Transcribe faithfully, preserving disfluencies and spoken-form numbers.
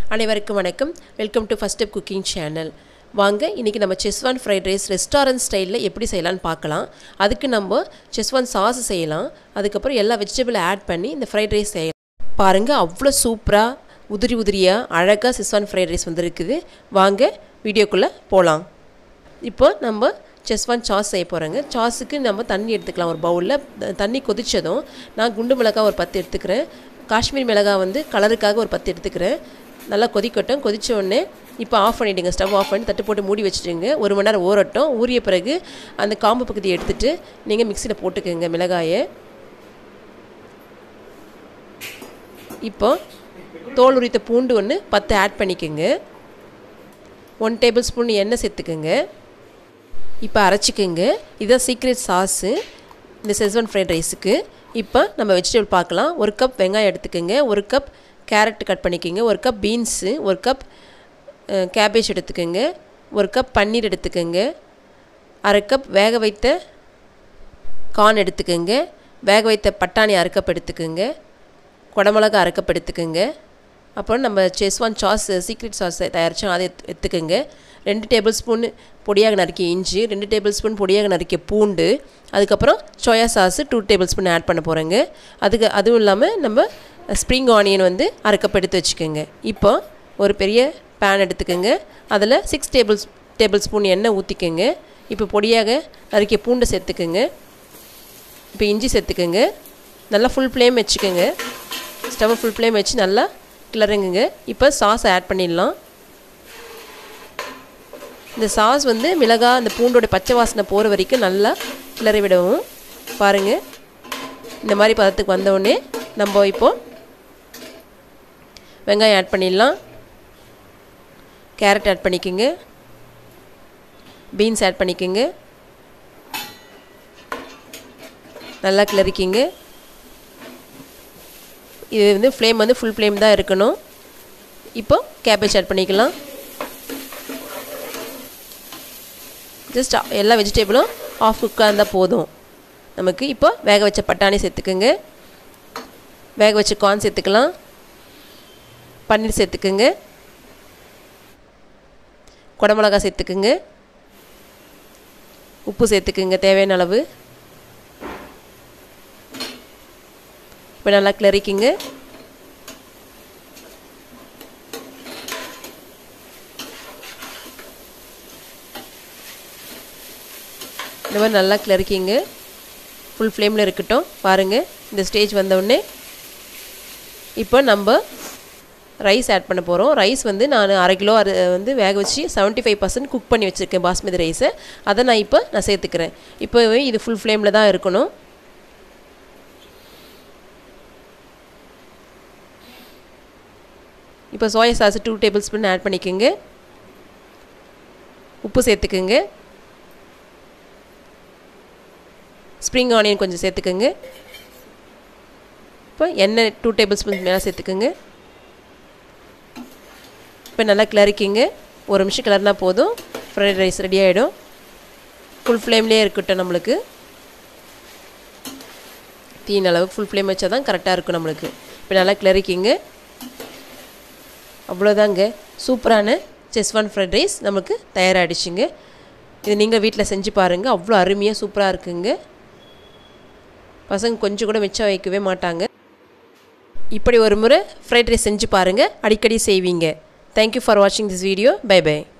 அனைவருக்கும் வணக்கம். Welcome to First Step Cooking channel. வாங்க இன்றைக்கி நம்ம செஸ்வான் ஃப்ரைட் ரைஸ் ரெஸ்டாரண்ட் ஸ்டைலில் எப்படி செய்யலான்னு பார்க்கலாம். அதுக்கு நம்ம செஸ்வான் சாஸ் செய்யலாம். அதுக்கப்புறம் எல்லா வெஜிடபிள் ஆட் பண்ணி இந்த ஃப்ரைட் ரைஸ் செய்யலாம். பாருங்கள், அவ்வளோ சூப்பராக உதிரி உதிரியாக அழகாக செஸ்வான் ஃப்ரைட் ரைஸ் வந்துருக்குது. வாங்க வீடியோக்குள்ளே போகலாம். இப்போ நம்ம செஸ்வான் சாஸ் செய்ய போகிறேங்க. சாஸுக்கு நம்ம தண்ணி எடுத்துக்கலாம். ஒரு பவுலில் தண்ணி கொதித்ததும் நான் குண்டு மிளகாய் ஒரு பத்து எடுத்துக்கிறேன். காஷ்மீர் மிளகாய் வந்து கலருக்காக ஒரு பத்து எடுத்துக்கிறேன். நல்லா கொதிக்கட்டும். கொதித்த உடனே இப்போ ஆஃப் பண்ணிவிடுங்க. ஸ்டவ் ஆஃப் பண்ணி தட்டு போட்டு மூடி வச்சுட்டுங்க. ஒரு மணி நேரம் ஊறட்டும். ஊறிய பிறகு அந்த காம்பு பகுதியை எடுத்துகிட்டு நீங்கள் மிக்சியில் போட்டுக்கோங்க மிளகாயை. இப்போ தோல் உரித்த பூண்டு ஒன்று பத்து ஆட் பண்ணிக்கோங்க. ஒன் டேபிள் ஸ்பூன் எண்ணெய் சேர்த்துக்குங்க. இப்போ அரைச்சிக்கோங்க. இதுதான் சீக்ரெட் சாஸு இந்த செஸ்வான் ஃப்ரைட் ரைஸுக்கு. இப்போ நம்ம வெஜிடபிள் பார்க்கலாம். ஒரு கப் வெங்காயம் எடுத்துக்கோங்க. ஒரு கப் கேரட் கட் பண்ணிக்கோங்க. ஒரு கப் பீன்ஸு, ஒரு கப் கேபேஜ் எடுத்துக்கோங்க. ஒரு கப் பன்னீர் எடுத்துக்கோங்க. அரை கப் வேக வைத்த கார்ன் எடுத்துக்கோங்க. வேக வைத்த பட்டாணி அரை கப் எடுத்துக்கோங்க. குடமிளகா அரை கப் எடுத்துக்கோங்க. அப்புறம் நம்ம செஸ்வான் சாஸ் சீக்ரெட் சாஸ் தயாரித்தோம், அதை எடுத்துக்கோங்க. ரெண்டு டேபிள் ஸ்பூன் பொடியாக நறுக்கிய இஞ்சி, ரெண்டு டேபிள் ஸ்பூன் பொடியாக நறுக்கிய பூண்டு, அதுக்கப்புறம் soya sauce two table spoon add பண்ண போகிறேங்க. அதுக்கு அதுவும் இல்லாமல் நம்ம ஸ்ப்ரிங் ஆனியன் வந்து அரை கப் எடுத்து வச்சுக்கோங்க. இப்போ ஒரு பெரிய பேன் எடுத்துக்கோங்க. அதில் சிக்ஸ் டேபிள் டேபிள் ஸ்பூன் எண்ணெய் ஊற்றிக்கோங்க. இப்போ பொடியாக நறுக்கிய பூண்டு சேர்த்துக்கோங்க. இப்போ இஞ்சி சேர்த்துக்கோங்க. நல்லா ஃபுல் ஃப்ளேம் வச்சுக்கோங்க. ஸ்டவ் ஃபுல் ஃப்ளேம் வச்சு நல்லா கிளறுங்க. இப்போ சாஸ் ஆட் பண்ணிடலாம். இந்த சாஸ் வந்து மிளகாய் அந்த பூண்டோட பச்சை வாசனை போகிற வரைக்கும் நல்லா கிளறி விடவும். பாருங்கள், இந்த மாதிரி பதத்துக்கு வந்தோடனே நம்ம இப்போது வெங்காயம் ஆட் பண்ணிடலாம். கேரட் ஆட் பண்ணிக்கோங்க. பீன்ஸ் ஆட் பண்ணிக்கோங்க. நல்லா கிளறிக்கிங்க. இது வந்து ஃப்ளேம் வந்து ஃபுல் ஃப்ளேம் தான் இருக்கணும். இப்போ கேபேஜ் ஆட் பண்ணிக்கலாம். ஜஸ்ட் எல்லா வெஜிடபிளும் ஆஃப் குக்காக இருந்தால் போதும் நமக்கு. இப்போ வேக வச்ச பட்டாணி சேர்த்துக்குங்க. வேக வச்ச கார்ன் சேர்த்துக்கலாம். பன்னீர் சேர்த்துக்குங்க. குடமிளகா சேர்த்துக்குங்க. உப்பு சேர்த்துக்குங்க தேவையான அளவு. இப்போ நல்லா கிளறிக்கிங்க. இந்த மாதிரி நல்லா கிளறிக்கிங்க. ஃபுல் ஃப்ளேமில் இருக்கட்டும். பாருங்கள், இந்த ஸ்டேஜ் வந்தோடனே இப்போ நம்ம ரைஸ் ஆட் பண்ண போகிறோம். ரைஸ் வந்து நான் அரை கிலோ அரை வந்து வேக வச்சு செவன்ட்டி ஃபைவ் பர்சன்ட் குக் பண்ணி வச்சுருக்கேன் பாஸ்மதி ரைஸை. அதை நான் இப்போ நான் சேர்த்துக்கிறேன். இப்போ இது ஃபுல் ஃப்ளேமில் தான் இருக்கணும். இப்போ soya sauce two table spoon add பண்ணிக்கோங்க. உப்பு சேர்த்துக்குங்க. ஸ்ப்ரிங் ஆனியன் கொஞ்சம் சேர்த்துக்கோங்க. இப்போ எண்ணெய் டூ டேபிள் ஸ்பூன் மேலே சேர்த்துக்கோங்க. இப்போ நல்லா கிளறிக்கிங்க. ஒரு நிமிஷம் கிளறினா போதும், ஃப்ரைட் ரைஸ் ரெடி ஆகிடும். ஃபுல் ஃப்ளேம்லேயே இருக்கட்டும். நம்மளுக்கு தீன அளவு ஃபுல் ஃப்ளேம் வச்சா தான் கரெக்டாக இருக்கும் நம்மளுக்கு. இப்போ நல்லா கிளறிக்கிங்க. அவ்வளோதாங்க, சூப்பரான செஸ்வான் ஃப்ரைட் ரைஸ் நமக்கு தயாராகிடுச்சுங்க. இது நீங்கள் வீட்டில் செஞ்சு பாருங்கள். அவ்வளோ அருமையாக சூப்பராக இருக்குங்க. பசங்க கொஞ்சம் கூட மிச்சம் வைக்கவே மாட்டாங்க. இப்படி ஒரு முறை ஃப்ரைட் ரைஸ் செஞ்சு பாருங்கள். அடிக்கடி செய்வீங்க. தேங்க்யூ ஃபார் வாட்சிங் திஸ் வீடியோ. Bye by.